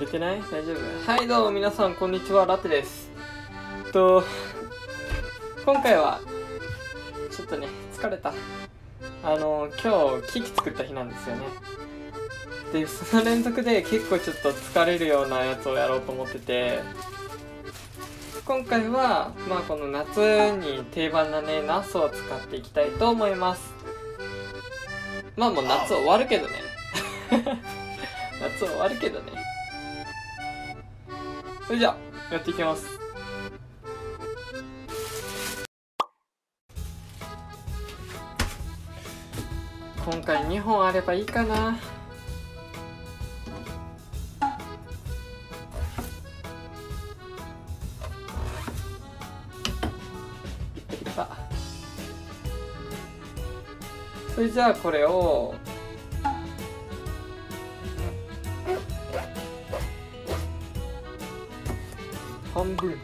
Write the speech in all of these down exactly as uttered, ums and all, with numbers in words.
れてない？大丈夫？はい、どうも皆さんこんにちは、ラテです。と今回はちょっとね疲れた。あの今日機器作った日なんですよね。でその連続で結構ちょっと疲れるようなやつをやろうと思ってて、今回はまあこの夏に定番なねナスを使っていきたいと思います。まあもう夏終わるけどね夏終わるけどね。それじゃあやっていきます。今回にほんあればいいかな。それじゃあこれを半分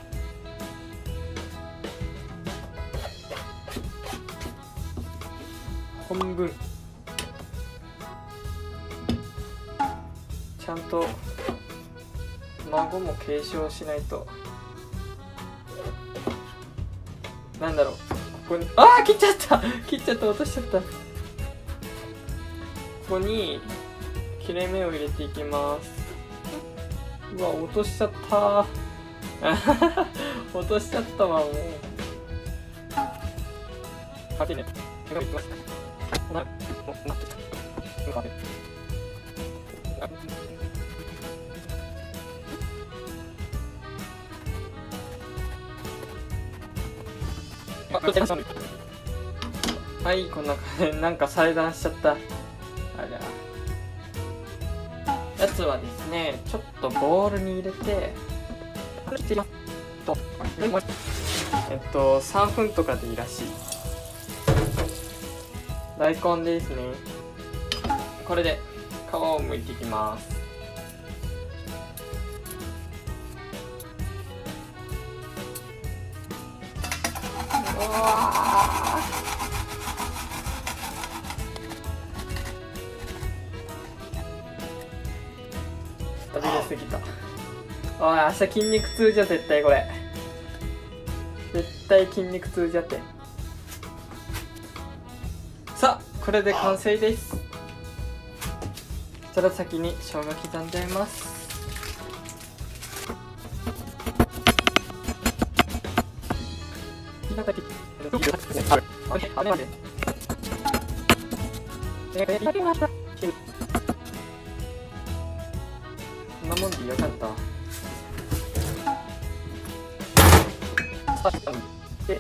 半分ちゃんと孫も継承しないと。なんだろう、ここにああ切っちゃった切っちゃった、落としちゃった。ここに切れ目を入れていきます。うわ落としちゃった落としちゃったわもう。勝手にね手紙いきますななってたはい、こんな感じ。なんか裁断しちゃった。ありゃやつはですね、ちょっとボウルに入れてえっとさんぷんとかでいいらしい。大根ですね。これで皮を剥いていきます。うわ飛び出すぎた。おい、明日筋肉痛じゃ絶対これ。絶対筋肉痛じゃって。さあ、これで完成です。それ先に生姜刻んじゃいます。こんなもんでよかった。で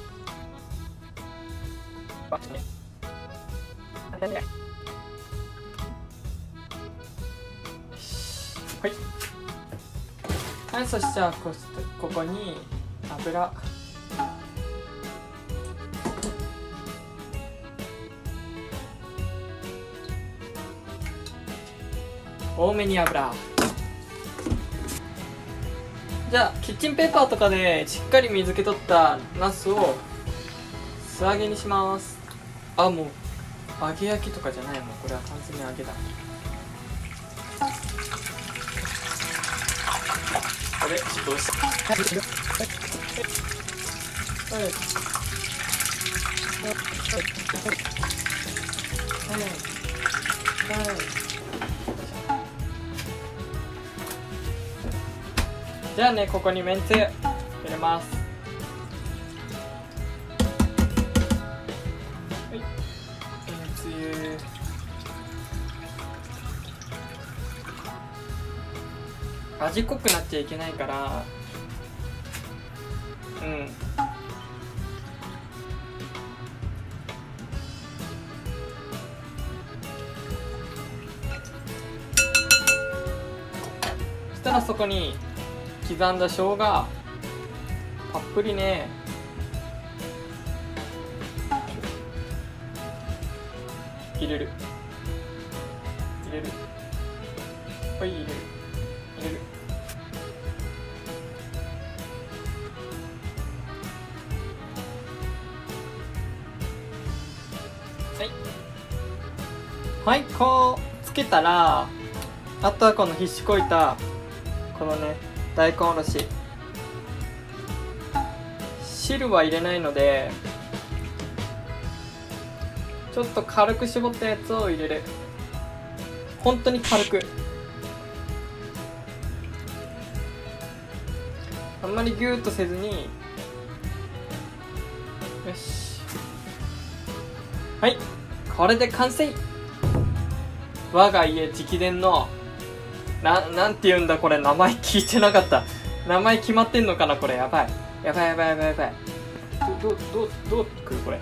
はいはい、そしたらこここに油多めに油。じゃあキッチンペーパーとかでしっかり水気取ったナスを素揚げにします。あ、もう揚げ焼きとかじゃない、もうこれは完全に揚げだ。これちょっと押してはいはいはいはい。じゃあね、ここにめんつゆ入れます。はい、めんつゆ味濃くなっちゃいけないから、うんそしたらそこに刻んだ生姜たっぷりね。入れる入れるはい入れる入れるはいはい、こうつけたら、あとはこの必死こいたこのね大根おろし、汁は入れないのでちょっと軽く絞ったやつを入れる。本当に軽く、あんまりギューッとせずに。よし、はい、これで完成。我が家直伝のな、なんて言うんだこれ、名前聞いてなかった。名前決まってんのかなこれ。やばいやばいやばいやばいやばい。どどどどうくるこれ。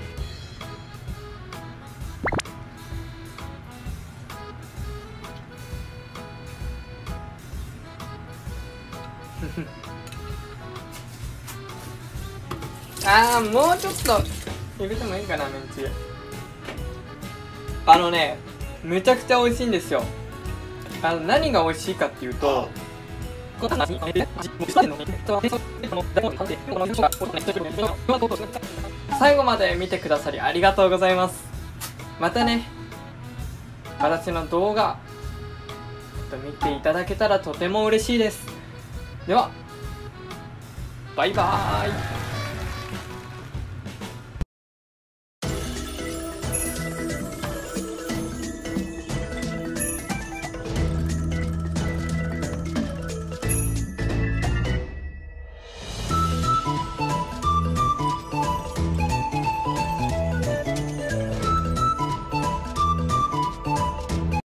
あー、もうちょっと入れてもいいかな、めんつゆ。あのね、めちゃくちゃ美味しいんですよ。あの何が美味しいかっていうと、最後まで見てくださりありがとうございます。またね、私の動画見ていただけたらとても嬉しいです。ではバイバーイ。